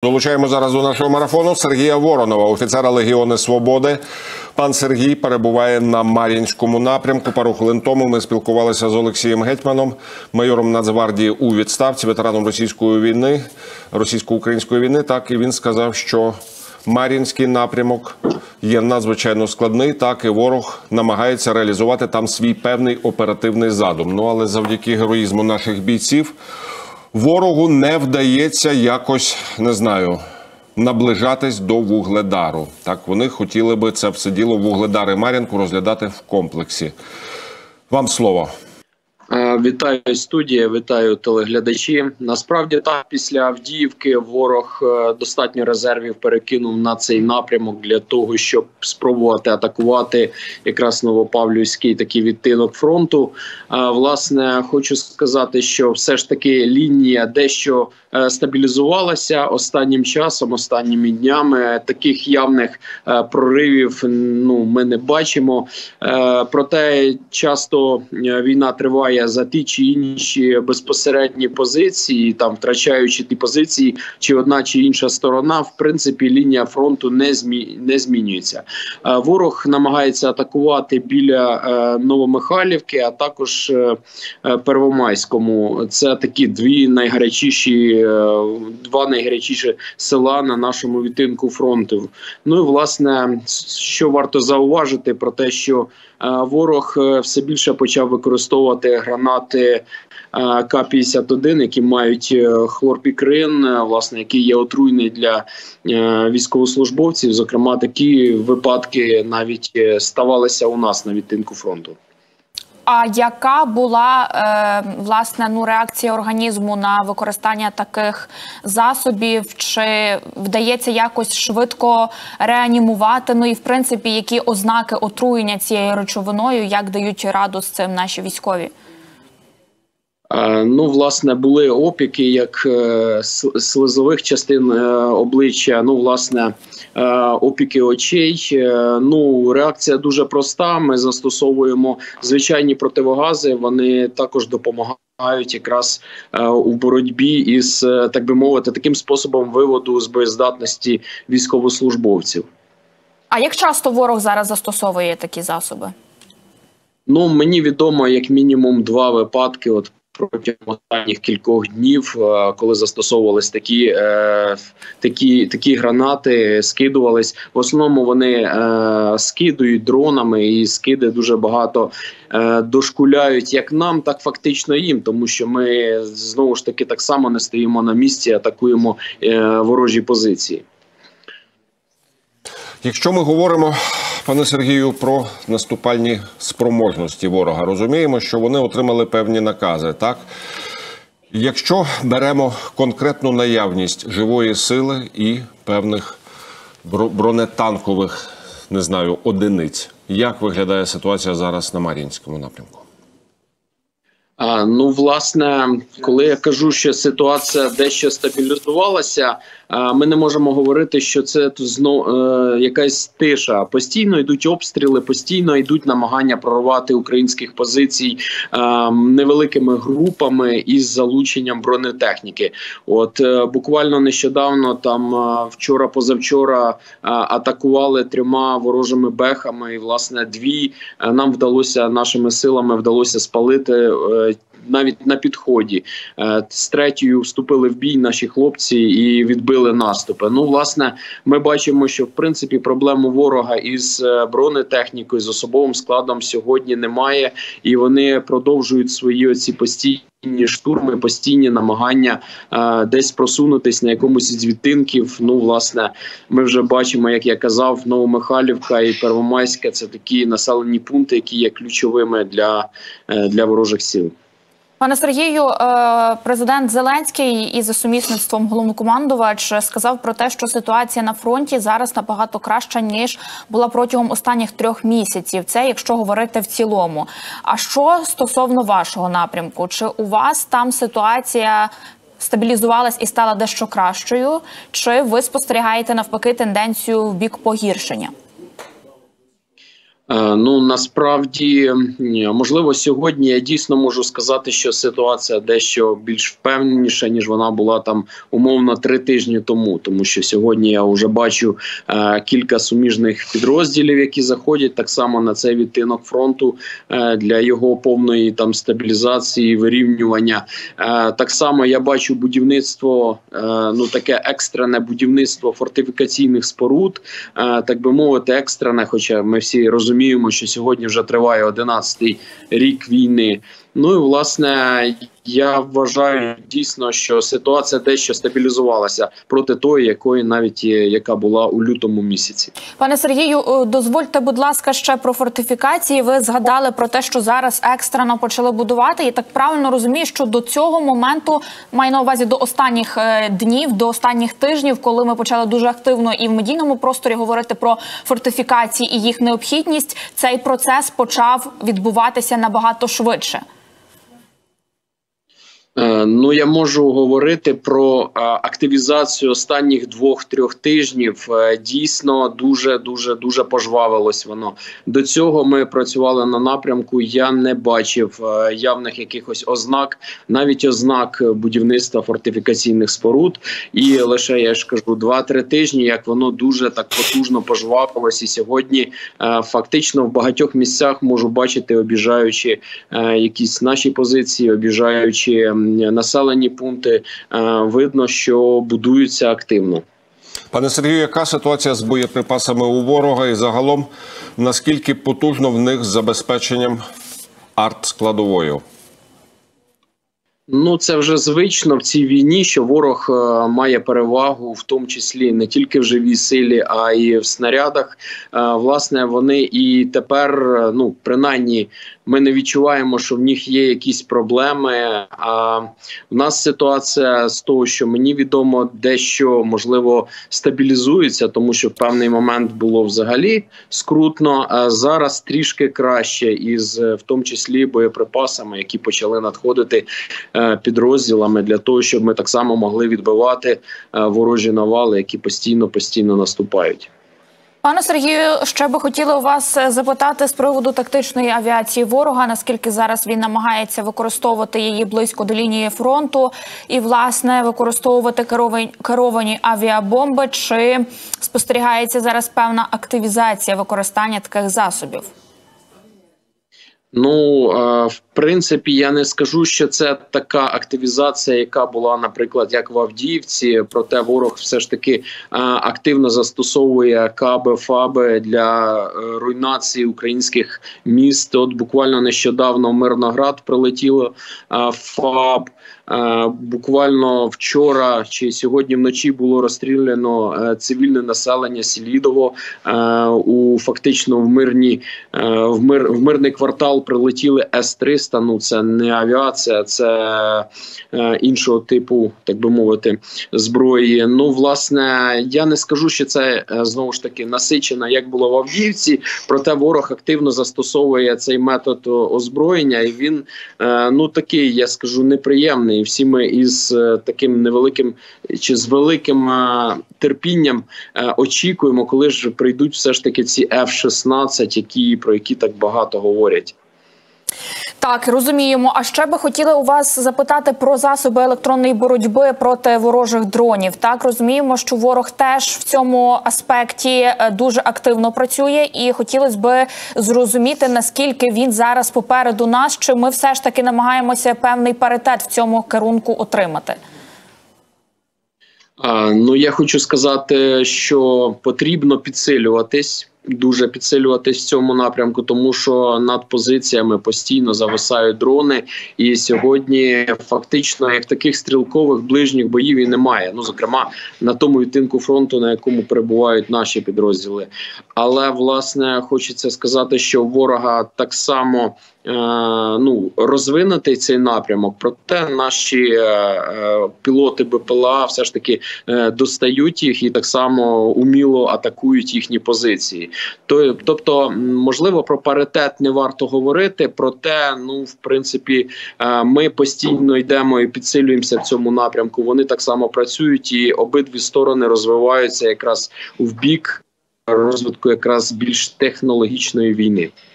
Долучаємо зараз до нашого марафону Сергія Воронова, офіцера Легіони Свободи. Пан Сергій перебуває на Мар'їнському напрямку. Пару хвилин тому ми спілкувалися з Олексієм Гетьманом, майором Нацгвардії у відставці, ветераном російсько-української війни. Так, і він сказав, що Мар'їнський напрямок є надзвичайно складний, так і ворог намагається реалізувати там свій певний оперативний задум. Ну, але завдяки героїзму наших бійців ворогу не вдається якось, не знаю, наближатись до Вугледару. Так, вони хотіли би це все діло Вугледар і Мар'їнку розглядати в комплексі. Вам слово. Вітаю студія, вітаю телеглядачі. Насправді так, після Авдіївки ворог достатньо резервів перекинув на цей напрямок для того, щоб спробувати атакувати якраз Новопавлівський такий відтинок фронту. Власне, хочу сказати, що все ж таки лінія дещо стабілізувалася останнім часом, останніми днями. Таких явних проривів ми не бачимо. Проте часто війна триває за ті чи інші безпосередні позиції, там втрачаючи ті позиції, чи одна чи інша сторона, в принципі, лінія фронту не змінюється. Ворог намагається атакувати біля Новомихайлівки, а також Первомайському. Це такі два найгарячіші села на нашому відтинку фронту. Ну і, власне, що варто зауважити про те, що ворог все більше почав використовувати гранати К-51, які мають хлорпікрин, власне, який є отруйний для військовослужбовців. Зокрема, такі випадки навіть ставалися у нас на відтинку фронту. А яка була, власне, реакція організму на використання таких засобів? Чи вдається якось швидко реанімувати? Ну і, в принципі, які ознаки отруєння цією речовиною, як дають раду з цим наші військові? Власне, були опіки як слизових частин обличчя, опіки очей. Реакція дуже проста. Ми застосовуємо звичайні противогази, вони також допомагають якраз у боротьбі із, так би мовити, таким способом виводу з боєздатності військовослужбовців. А як часто ворог зараз застосовує такі засоби? Мені відомо як мінімум 2 випадки протягом останніх кількох днів, коли застосовувались такі гранати, скидувались. В основному вони скидують дронами, і скиди дуже багато дошкуляють як нам, так фактично їм, тому що ми, знову ж таки, так само не стоїмо на місці, атакуємо ворожі позиції. Якщо ми говоримо, пане Сергію, про наступальні спроможності ворога, розуміємо, що вони отримали певні накази, так? Якщо беремо конкретну наявність живої сили і певних бронетанкових, одиниць, як виглядає ситуація зараз на Мар'їнському напрямку? Власне, коли я кажу, що ситуація дещо стабілізувалася, ми не можемо говорити, що це якась тиша. Постійно йдуть обстріли, постійно йдуть намагання прорвати українських позицій невеликими групами із залученням бронетехніки. Буквально нещодавно, вчора-позавчора атакували 3 ворожими бехами, і, власне, 2 нашими силами вдалося спалити навіть на підході. З 3-ю вступили в бій наші хлопці і відбили наступи. Власне, ми бачимо, що, в принципі, проблему ворога із бронетехнікою, з особовим складом сьогодні немає, і вони продовжують свої оці постійні штурми, постійні намагання десь просунутись на якомусь із відтинків. Власне, ми вже бачимо, як я казав, Новомихайлівка і Первомайська – це такі населені пункти, які є ключовими для ворожих сил. Пане Сергію, президент Зеленський і за сумісництвом головнокомандувач сказав про те, що ситуація на фронті зараз набагато краща, ніж була протягом останніх 3 місяців. Це якщо говорити в цілому. А що стосовно вашого напрямку? Чи у вас там ситуація стабілізувалась і стала дещо кращою? Чи ви спостерігаєте навпаки тенденцію в бік погіршення? Ну, насправді, можливо, сьогодні я дійсно можу сказати, що ситуація дещо більш впевненіша, ніж вона була там умовно 3 тижні тому. Тому що сьогодні я вже бачу кілька суміжних підрозділів, які заходять так само на цей відтинок фронту для його повної там стабілізації, вирівнювання. Так само я бачу будівництво, ну таке екстрене будівництво фортифікаційних споруд, так би мовити, екстрене, хоча ми всі розуміємо, що сьогодні вже триває 11-й рік війни. Ну і, власне, я вважаю дійсно, що ситуація дещо стабілізувалася проти тої, яка була у лютому місяці. Пане Сергію, дозвольте, будь ласка, ще про фортифікації. Ви згадали про те, що зараз екстрено почали будувати. І так правильно розумію, що до цього моменту, маю на увазі до останніх днів, до останніх тижнів, коли ми почали дуже активно і в медійному просторі говорити про фортифікації і їх необхідність, цей процес почав відбуватися набагато швидше. Ну, я можу говорити про активізацію останніх 2-3 тижнів. Дійсно, дуже пожвавилось воно. До цього ми працювали на напрямку, я не бачив явних якихось ознак, навіть ознак будівництва фортифікаційних споруд. І лише, я ж кажу, 2-3 тижні, як воно дуже так потужно пожвавилось. І сьогодні фактично в багатьох місцях можу бачити, об'їжджаючи якісь наші позиції, об'їжджаючи населені пункти, видно, що будуються активно. Пане Сергію, яка ситуація з боєприпасами у ворога і загалом наскільки потужно в них з забезпеченням арт-складовою? Ну, це вже звично в цій війні, що ворог має перевагу, в тому числі не тільки в живій силі, а й в снарядах. Власне, вони і тепер, ну, принаймні, ми не відчуваємо, що в них є якісь проблеми. А в нас ситуація з того, що мені відомо, дещо, можливо, стабілізується, тому що в певний момент було взагалі скрутно, а зараз трішки краще, із в тому числі боєприпасами, які почали надходити підрозділами для того, щоб ми так само могли відбивати ворожі навали, які постійно наступають. Пане Сергію, ще би хотіла у вас запитати з приводу тактичної авіації ворога, наскільки зараз він намагається використовувати її близько до лінії фронту і, власне, використовувати керовані авіабомби, чи спостерігається зараз певна активізація використання таких засобів? Ну, в принципі, я не скажу, що це така активізація, яка була, наприклад, як в Авдіївці, проте ворог все ж таки активно застосовує каби, фаби для руйнації українських міст. От буквально нещодавно в Мирноград прилетіло фаб. Буквально вчора чи сьогодні вночі було розстріляно цивільне населення Селідово. Фактично в мирний квартал прилетіли С-300. Ну, це не авіація, це іншого типу, так би мовити, зброї. Ну, власне, я не скажу, що це, знову ж таки, насичено, як було в Авдіївці, проте ворог активно застосовує цей метод озброєння, і він, ну, такий, я скажу, неприємний. І всі ми із таким невеликим чи з великим терпінням очікуємо, коли ж прийдуть все ж таки ці F-16, про які так багато говорять. Так, розуміємо. А ще би хотіли у вас запитати про засоби електронної боротьби проти ворожих дронів. Так, розуміємо, що ворог теж в цьому аспекті дуже активно працює, і хотілося б зрозуміти, наскільки він зараз попереду нас, чи ми все ж таки намагаємося певний паритет в цьому керунку отримати. Ну, я хочу сказати, що потрібно підсилюватись. Дуже підсилюватись в цьому напрямку, тому що над позиціями постійно зависають дрони, і сьогодні фактично як таких стрілкових ближніх боїв і немає. Ну, зокрема, на тому відтинку фронту, на якому перебувають наші підрозділи. Але, власне, хочеться сказати, що ворога так само розвинутий цей напрямок, проте наші пілоти БПЛА все ж таки достають їх і так само уміло атакують їхні позиції. Тобто, можливо, про паритет не варто говорити, проте, ну, в принципі, ми постійно йдемо і підсилюємося в цьому напрямку. Вони так само працюють, і обидві сторони розвиваються якраз в бік розвитку якраз більш технологічної війни.